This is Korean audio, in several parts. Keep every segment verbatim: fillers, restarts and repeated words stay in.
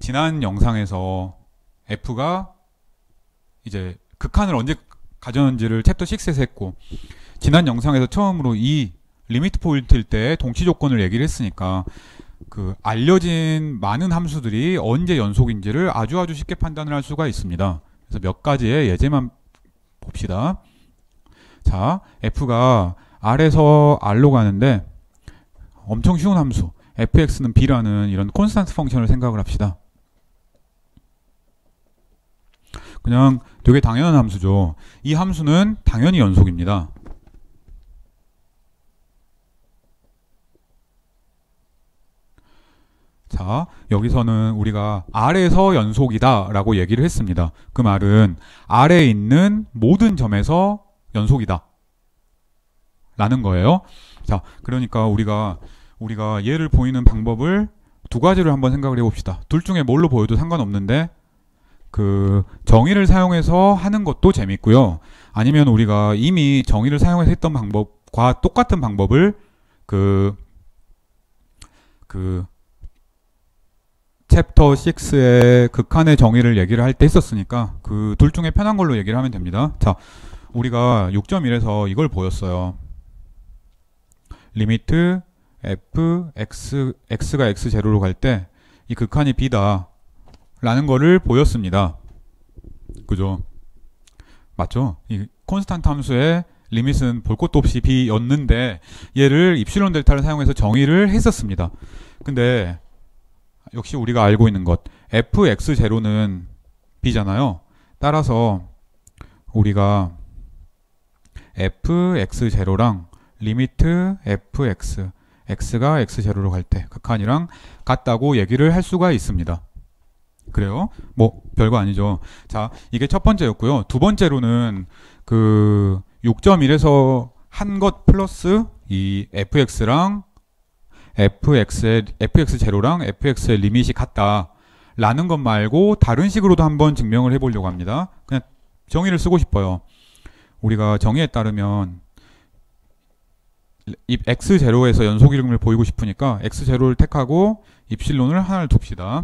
지난 영상에서 F가 이제 극한을 언제 가졌는지를 챕터 육에서 했고, 지난 영상에서 처음으로 이 리미트 포인트일 때 동치 조건을 얘기를 했으니까 그 알려진 많은 함수들이 언제 연속인지를 아주 아주 쉽게 판단을 할 수가 있습니다. 그래서 몇 가지의 예제만 봅시다. 자, F가 R에서 R로 가는데 엄청 쉬운 함수 fx는 b라는 이런 콘스탄트 펑션을 생각을 합시다. 그냥 되게 당연한 함수죠. 이 함수는 당연히 연속입니다. 자, 여기서는 우리가 R에서 연속이다 라고 얘기를 했습니다. 그 말은 R에 있는 모든 점에서 연속이다 라는 거예요. 자, 그러니까 우리가 우리가 얘를 보이는 방법을 두 가지를 한번 생각을 해봅시다. 둘 중에 뭘로 보여도 상관없는데 그 정의를 사용해서 하는 것도 재밌고요. 아니면 우리가 이미 정의를 사용해서 했던 방법과 똑같은 방법을 그 그 챕터 육의 극한의 정의를 얘기를 할 때 했었으니까 그 둘 중에 편한 걸로 얘기를 하면 됩니다. 자, 우리가 육 점 일에서 이걸 보였어요. 리미트 f, x, x가 x 제로로 갈 때 이 극한이 b다 라는 거를 보였습니다. 그죠? 맞죠? 이 콘스탄트 함수의 리밋은 볼 것도 없이 b였는데 얘를 입실론 델타를 사용해서 정의를 했었습니다. 근데 역시 우리가 알고 있는 것 fx 제로는 b잖아요. 따라서 우리가 fx 제로랑 리미트 fx x가 x 제로로 갈 때 극한이랑 같다고 얘기를 할 수가 있습니다. 그래요? 뭐 별거 아니죠. 자, 이게 첫 번째였고요. 두 번째로는 그 육 점 일에서 한 것 플러스 이 fx랑 fx의 fx 제로랑 fx의 리밋이 같다 라는 것 말고 다른 식으로도 한번 증명을 해보려고 합니다. 그냥 정의를 쓰고 싶어요. 우리가 정의에 따르면 x 제로에서 연속 이름을 보이고 싶으니까 x 제로를 택하고 입실론을 하나를 둡시다.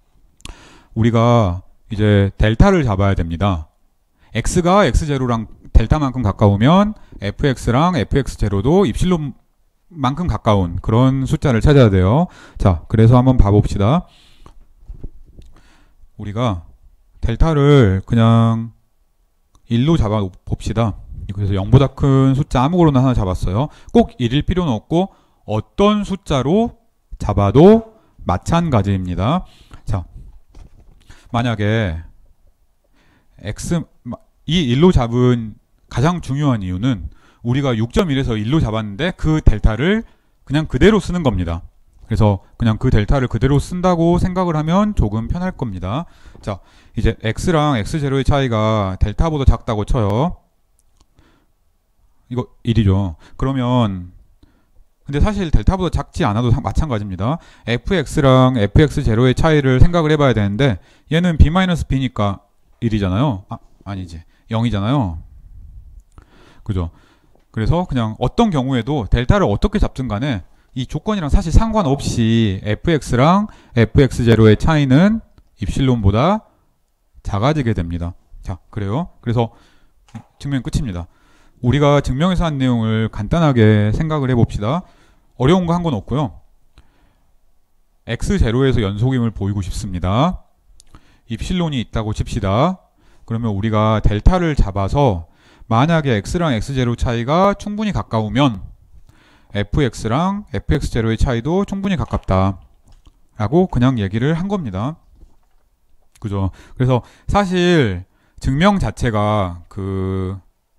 우리가 이제 델타를 잡아야 됩니다. x가 x 제로랑 델타만큼 가까우면 fx랑 fx 제로도 입실론만큼 가까운 그런 숫자를 찾아야 돼요. 자, 그래서 한번 봐봅시다. 우리가 델타를 그냥 일로 잡아 봅시다. 그래서 영보다 큰 숫자 아무거나 하나 잡았어요. 꼭 일일 필요는 없고 어떤 숫자로 잡아도 마찬가지입니다. 자, 만약에 x 이 일로 잡은 가장 중요한 이유는 우리가 육 점 일에서 일로 잡았는데 그 델타를 그냥 그대로 쓰는 겁니다. 그래서 그냥 그 델타를 그대로 쓴다고 생각을 하면 조금 편할 겁니다. 자, 이제 x랑 x 제로의 차이가 델타보다 작다고 쳐요. 이거 일이죠. 그러면 근데 사실 델타보다 작지 않아도 마찬가지입니다. fx랑 fx 제로의 차이를 생각을 해봐야 되는데 얘는 b-b니까 일이잖아요. 아, 아니지. 영이잖아요. 그죠? 그래서 그냥 어떤 경우에도 델타를 어떻게 잡든 간에 이 조건이랑 사실 상관없이 fx랑 fx 제로의 차이는 입실론보다 작아지게 됩니다. 자, 그래요. 그래서 증명 끝입니다. 우리가 증명해서 한 내용을 간단하게 생각을 해봅시다. 어려운 거 한 건 없고요. x 제로에서 연속임을 보이고 싶습니다. 입실론이 있다고 칩시다. 그러면 우리가 델타를 잡아서 만약에 x랑 x 제로 차이가 충분히 가까우면 fx랑 fx 제로의 차이도 충분히 가깝다 라고 그냥 얘기를 한 겁니다. 그죠? 그래서 사실 증명 자체가 그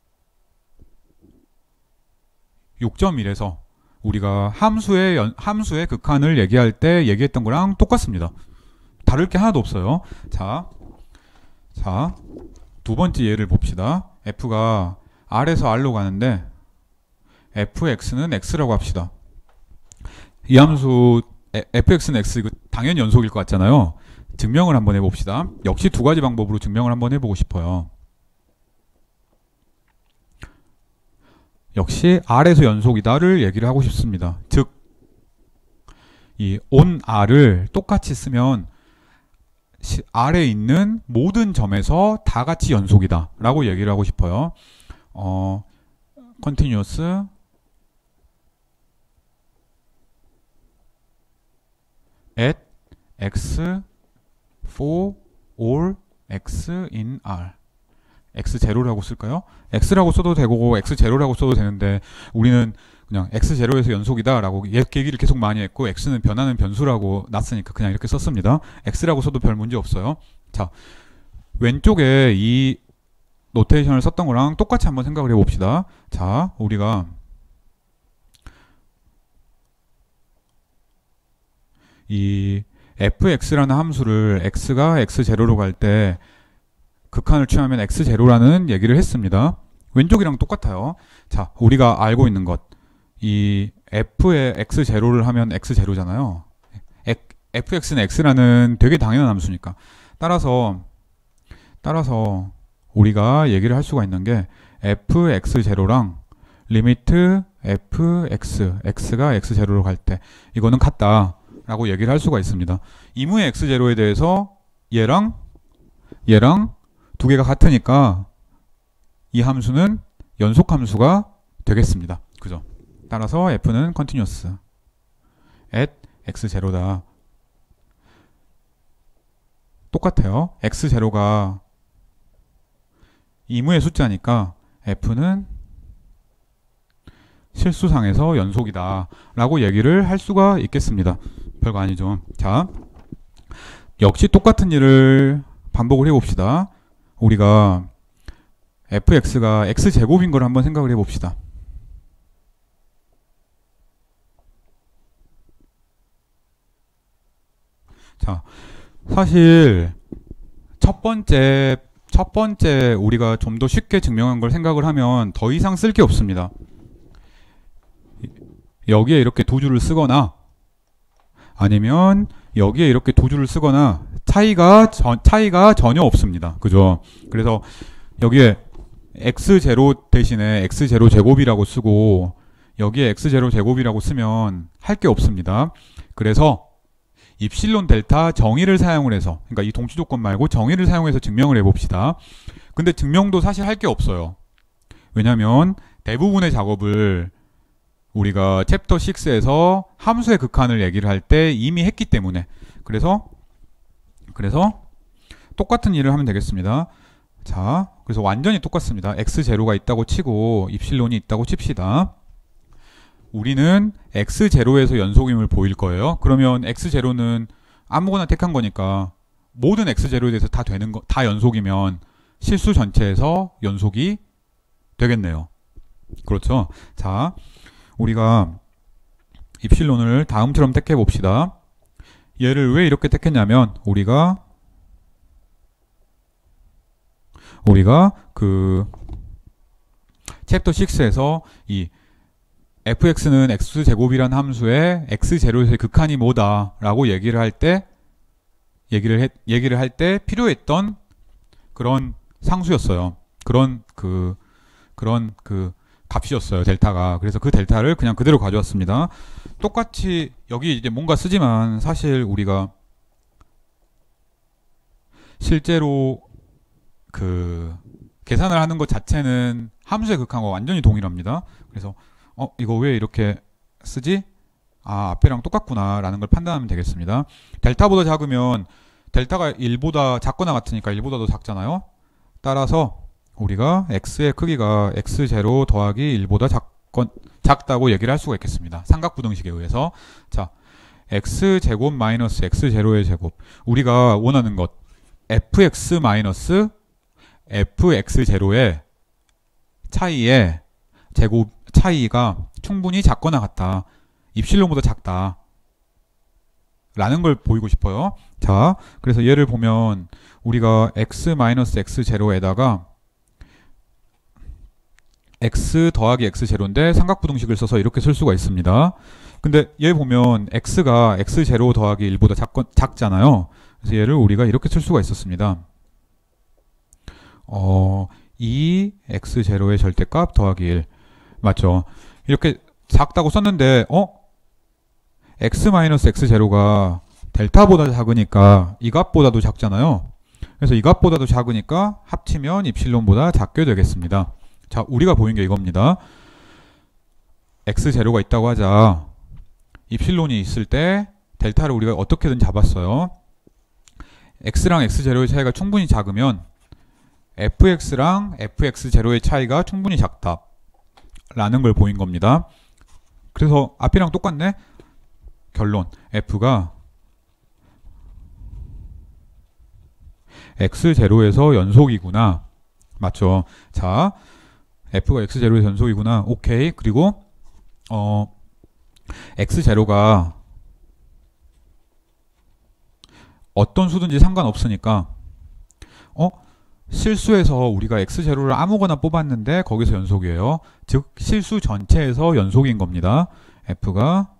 육 점 일에서 우리가 함수의 연, 함수의 극한을 얘기할 때 얘기했던 거랑 똑같습니다. 다를 게 하나도 없어요. 자, 자, 두 번째 예를 봅시다. f가 R에서 R로 가는데 fx는 x라고 합시다. 이 함수 fx는 x 당연히 연속일 것 같잖아요. 증명을 한번 해봅시다. 역시 두 가지 방법으로 증명을 한번 해보고 싶어요. 역시 R에서 연속이다를 얘기를 하고 싶습니다. 즉, 이 on R을 똑같이 쓰면 시, 아래에 있는 모든 점에서 다 같이 연속이다 라고 얘기를 하고 싶어요. 어, continuous at x for all x in R. 엑스 제로라고 쓸까요? X라고 써도 되고 엑스 제로라고 써도 되는데 우리는 그냥 엑스 제로에서 연속이다 라고 얘기를 계속 많이 했고 X는 변하는 변수라고 놨으니까 그냥 이렇게 썼습니다. X라고 써도 별 문제 없어요. 자, 왼쪽에 이 노테이션을 썼던 거랑 똑같이 한번 생각을 해봅시다. 자, 우리가 이 fx라는 함수를 x가 엑스 제로로 갈 때 극한을 취하면 엑스 제로라는 얘기를 했습니다. 왼쪽이랑 똑같아요. 자, 우리가 알고 있는 것, 이 f에 엑스 제로를 하면 엑스 제로잖아요. fx는 x라는 되게 당연한 함수니까. 따라서 따라서 우리가 얘기를 할 수가 있는 게 fx 제로랑 리미트 fx, x가 엑스 제로로 갈 때 이거는 같다 라고 얘기를 할 수가 있습니다. 이무의 엑스 제로에 대해서 얘랑 얘랑 두 개가 같으니까 이 함수는 연속 함수가 되겠습니다. 그죠? 따라서 f는 continuous at 엑스 제로다. 똑같아요. 엑스 제로가 이무의 숫자니까 f는 실수상에서 연속이다 라고 얘기를 할 수가 있겠습니다. 별거 아니죠. 자, 역시 똑같은 일을 반복을 해봅시다. 우리가 fx가 x제곱인 걸 한번 생각을 해봅시다. 자, 사실 첫 번째 첫 번째 우리가 좀 더 쉽게 증명한 걸 생각을 하면 더 이상 쓸 게 없습니다. 여기에 이렇게 두 줄을 쓰거나 아니면 여기에 이렇게 두 줄을 쓰거나 차이가 전, 차이가 전혀 없습니다. 그죠? 그래서 여기에 엑스 제로 대신에 엑스 제로 제곱이라고 쓰고 여기에 엑스 제로 제곱이라고 쓰면 할 게 없습니다. 그래서 입실론 델타 정의를 사용을 해서, 그러니까 이 동치 조건 말고 정의를 사용해서 증명을 해봅시다. 근데 증명도 사실 할 게 없어요. 왜냐면 대부분의 작업을 우리가 챕터 식스에서 함수의 극한을 얘기를 할 때 이미 했기 때문에 그래서 그래서 똑같은 일을 하면 되겠습니다. 자, 그래서 완전히 똑같습니다. 엑스 제로가 있다고 치고 입실론이 있다고 칩시다. 우리는 엑스 제로에서 연속임을 보일 거예요. 그러면 엑스 제로는 아무거나 택한 거니까 모든 엑스 제로에 대해서 다 되는 거, 다 연속이면 실수 전체에서 연속이 되겠네요. 그렇죠? 자, 우리가 입실론을 다음처럼 택해 봅시다. 얘를 왜 이렇게 택했냐면 우리가 우리가 그 챕터 식스에서 이 fx는 x제곱이란 함수의 x제로에서의 극한이 뭐다 라고 얘기를 할 때 얘기를 했, 얘기를 할 때 필요했던 그런 상수였어요. 그런 그 그런 그 값이었어요. 델타가. 그래서 그 델타를 그냥 그대로 가져왔습니다. 똑같이 여기 이제 뭔가 쓰지만 사실 우리가 실제로 그 계산을 하는 것 자체는 함수의 극한과 완전히 동일합니다. 그래서 어 이거 왜 이렇게 쓰지? 아, 앞에랑 똑같구나 라는 걸 판단하면 되겠습니다. 델타보다 작으면 델타가 일보다 작거나 같으니까 일보다 더 작잖아요. 따라서 우리가 x의 크기가 엑스 제로 더하기 일보다 작건, 작다고 얘기를 할 수가 있겠습니다. 삼각부등식에 의해서. 자, x제곱 마이너스 x제로의 제곱. 우리가 원하는 것 fx 마이너스 fx제로의 차이의 제곱 차이가 충분히 작거나 같다. 입실론보다 작다. 라는 걸 보이고 싶어요. 자, 그래서 얘를 보면 우리가 x 마이너스 x제로에다가 x 더하기 x제로인데 삼각부등식을 써서 이렇게 쓸 수가 있습니다. 근데 얘 보면 x가 x제로 더하기 일보다 작건, 작잖아요. 그래서 얘를 우리가 이렇게 쓸 수가 있었습니다. 어, 이 x제로의 절대값 더하기 일. 맞죠? 이렇게 작다고 썼는데 어? x 마이너스 x제로가 델타보다 작으니까 이 값보다도 작잖아요. 그래서 이 값보다도 작으니까 합치면 입실론보다 작게 되겠습니다. 자, 우리가 보인 게 이겁니다. x제로가 있다고 하자. 입실론이 있을 때 델타를 우리가 어떻게든 잡았어요. x랑 x제로의 차이가 충분히 작으면 fx랑 fx제로의 차이가 충분히 작다 라는 걸 보인 겁니다. 그래서 앞이랑 똑같네. 결론 f가 x제로에서 연속이구나. 맞죠? 자, f가 x제로에서 연속이구나. 오케이. 그리고 어 x제로가 어떤 수든지 상관없으니까 어? 실수에서 우리가 x제로를 아무거나 뽑았는데 거기서 연속이에요. 즉 실수 전체에서 연속인 겁니다. f가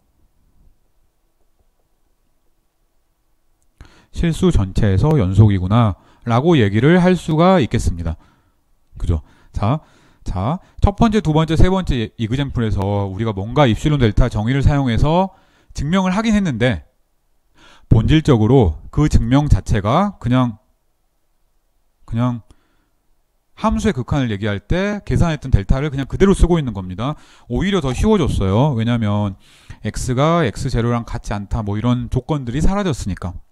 실수 전체에서 연속이구나 라고 얘기를 할 수가 있겠습니다. 그죠? 자, 자, 첫 번째, 두 번째, 세 번째 이그젬플에서 우리가 뭔가 입실론 델타 정의를 사용해서 증명을 하긴 했는데 본질적으로 그 증명 자체가 그냥 그냥 함수의 극한을 얘기할 때 계산했던 델타를 그냥 그대로 쓰고 있는 겁니다. 오히려 더 쉬워졌어요. 왜냐하면 x가 x제로랑 같지 않다 뭐 이런 조건들이 사라졌으니까.